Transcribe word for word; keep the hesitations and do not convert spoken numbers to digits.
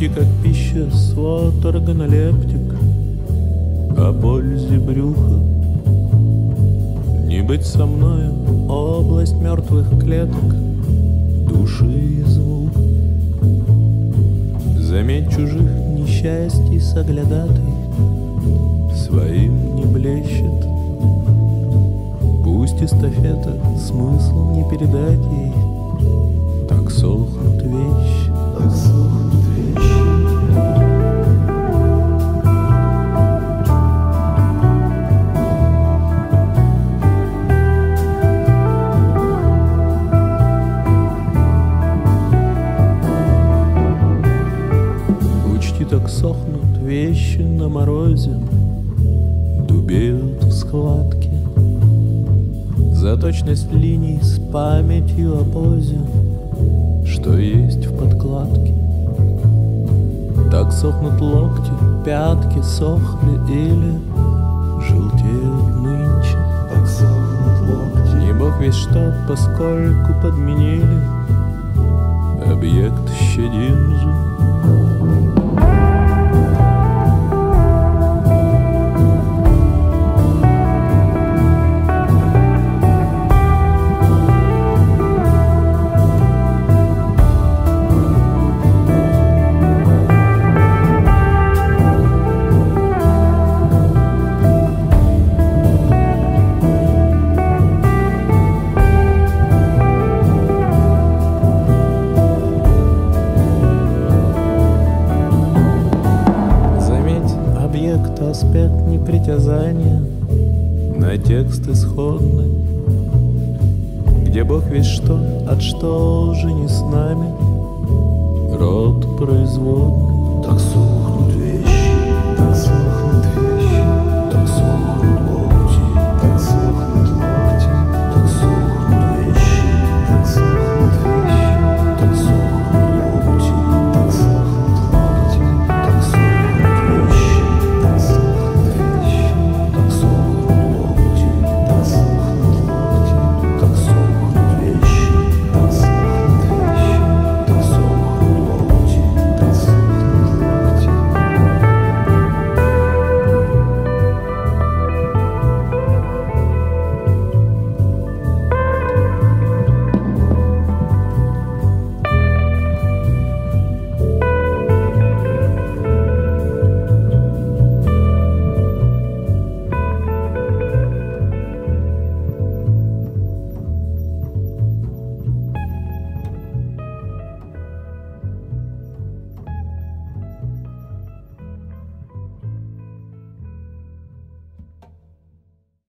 Учти, как пища, свод органолептик, о пользе брюха. Не быть со мною область мертвых клеток, души и звук. Заметь чужих несчастий соглядатый, своим не блещет. Пусть эстафета смысл не передать ей, так сохнут вещи, так сохнут вещи. Учти, так сохнут вещи на морозе, дубеют в схватке. За точность линий с памятью о позе, что есть в подкладке. Так сохнут локти, пятки сохли или желтеют нынче. Так сохнут локти. Не бог весь что, поскольку подменили объект щадин же. Аспект непритязания на текст исходный, где Бог весь что, от что уже не с нами, род производный. Так сухо